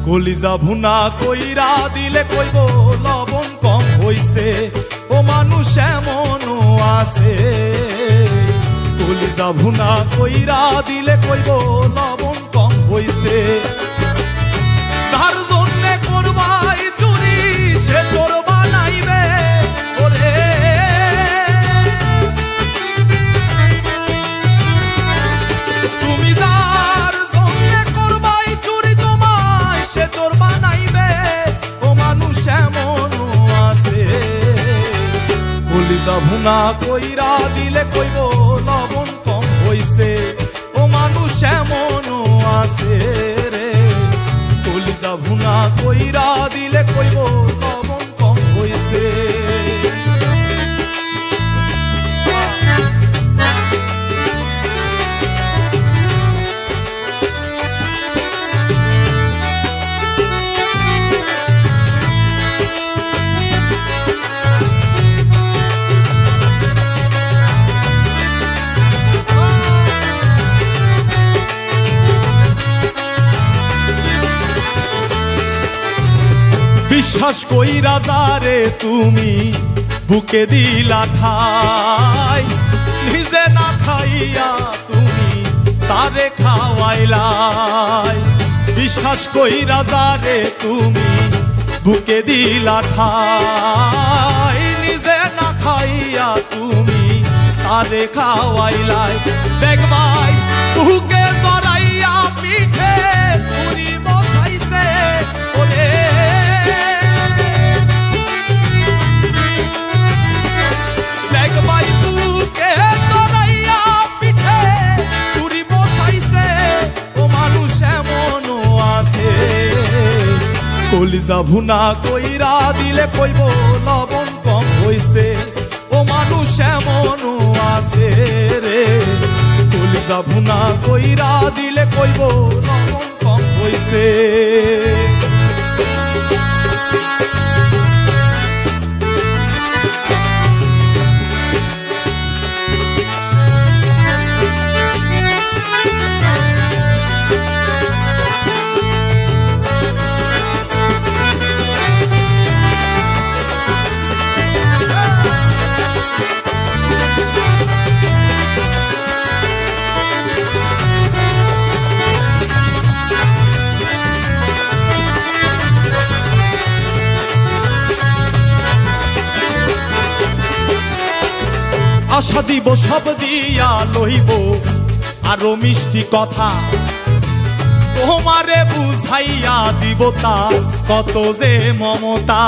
কলিজা ভুনা কইরা দিলে কইব লবণ কম হইছে, ও মানুষ এমনও আছে। কলিজা ভুনা কইরা দিলে কইব লবণ কম হইছে। যার জন্যে করবাই চুরি সে চোর বানাইবে ওরে। তুমি যার জন্যে করবাই চুরি তোমায় সে চোর বানাইবে, ও মানুষ এমনও আছে। কলিজা ভুনা কইরা দিলে কইব লবণ কম হইছে, ও মানুষ এমনও আছে রে। কলিজা ভুনা কইরা দিলে কইব লবণ কম হইছে। বিশ্বাস কইরা যারে তুমি বুকে দিলা ঠাই, নিজে না খাইয়া তুমি তারে খাওয়াইলাই। বিশ্বাস কইরা যারে তুমি বুকে দিলা ঠাই, নিজে না খাইয়া তুমি তারে খাওয়াইলাই। দেখবাই বুকে জড়াইয়া পিঠে ছুরি বসাইছে ওরে। কলিজা ভুনা কইরা দিলে কইব লবণ কম হইছে, ও মানুষ এমনও আছে রে। কলিজা ভুনা কইরা দিলে কইব লবণ কম হইছে। আশা দিব সব দিয়া লইব আরো মিষ্টি কথা, তোমারে বুঝাইয়া দিব তার কত যে মমতা।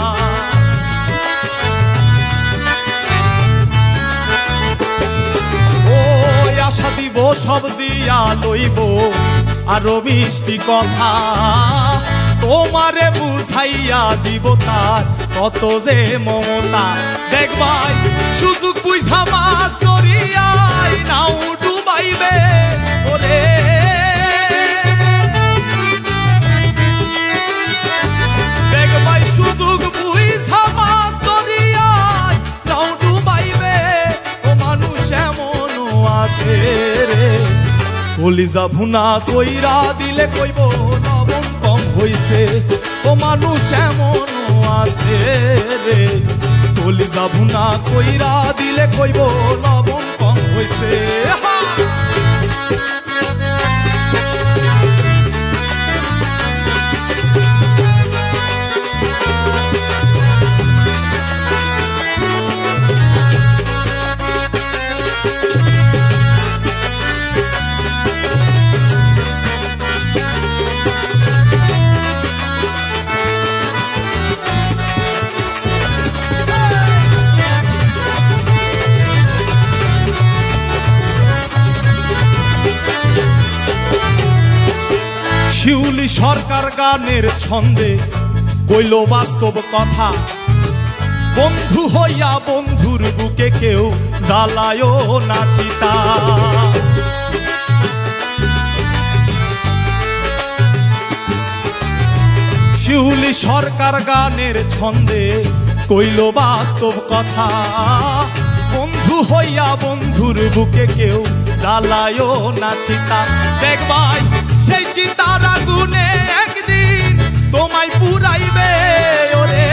ও আশা দিব সব দিয়া লইব আরো মিষ্টি কথা, তোমারে বুঝাইয়া দিব তার কত যে মমতা। দেখবাই সুযোগ বুঝা মাছ ধরিয়াই নাও ডুবাইবে ওরে। দেখবাই সুযোগ বুঝা মাছ ধরিয়াই নাও ডুবাইবে, ও মানুষ এমনও আছে রে। কলিজা ভুনা কইরা দিলে কইব লবণ কম হইছে, ও মানুষ এমনও আছে রে। কলিজা ভুনা কইরা দিলে কইব লবণ কম হইছে। শিউলি সরকার গানের ছন্দে কইল বাস্তব কথা, বন্ধু হইয়া বন্ধুর বুকে কেউ জ্বালায়ও না চিতা। শিউলি সরকার গানের ছন্দে কইল বাস্তব কথা, বন্ধু হইয়া বন্ধুর বুকে কেউ জ্বালায়ও না চিতা। দেখবাই সেই চিতার আগুনে একদিন তোমায় পুরাইবে ওরে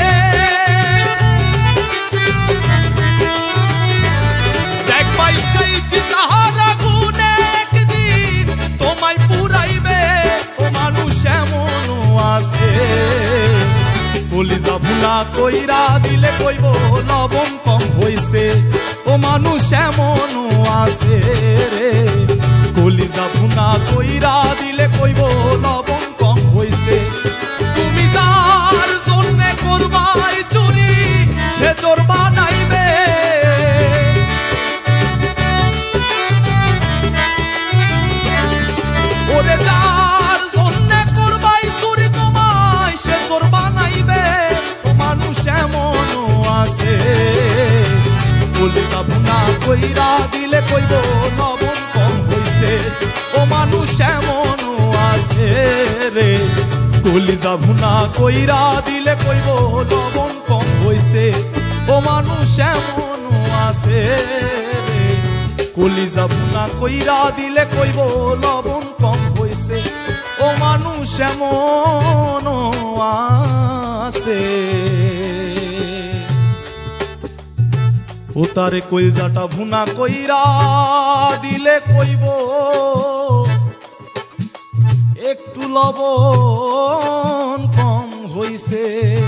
দেখবাই সেই চিতাহার আগুনে একদিন তোমায় পুরাইবে ও মানুষ এমনও আছে কলিজা ভুনা কইরা দিলে কইব লবণ কম হইছে ও মানুষ এমনও আছে রে কলিজা ভুনা কইরা দিলে কইব লবণ কম হইছে তুমি যার জন্যে করবাই চুরি সে চোর বানাইবে ওরে যার জন্যে করবাই চুরি তোমায় সে চোর বানাইবে ও মানুষ এমনও আছে কলিজা ভুনা কইরা দিলে কইব লবণ কম হইছে ও মানুষ এমনও আছে রে কলিজা ভুনা কইরা দিলে কইব লবণ কম হইছে ও মানুষ এমনও আছে রে কলিজা ভুনা কইরা দিলে কইব লবণ কম হইছে ও মানুষ এমনও আছে ও তারে কইজাটা ভুনা কইরা দিলে কইব একটু লবণ কম হইছে।